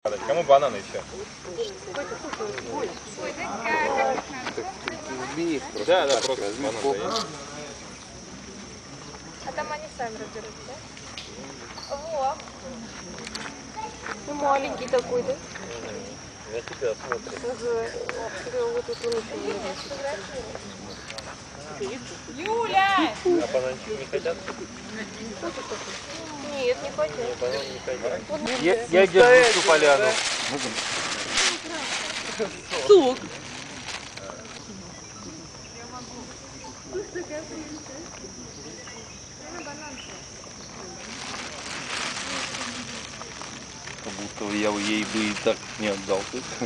Кому бананы еще? Да, да, просто бананы. А там они сами разберут, да? Во. Ну, маленький такой, да? На тебя смотрит. Вот тут он Юля! А бананчик не хотят? Нет, не хотят. Нет, бананы не хотят. Я держу всю поляну. Сук. Как будто я ей бы и так не отдал.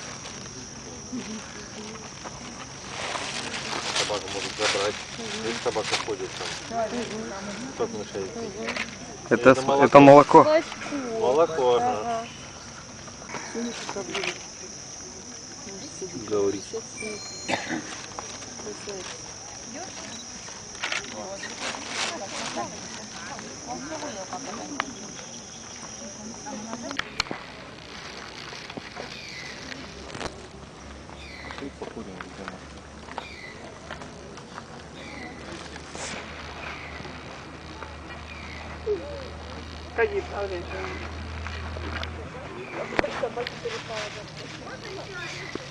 Собака может забрать. Здесь собака ходит там. Как мешает? Это молоко. Молоко, ага. Говорит. Ходи, смотри.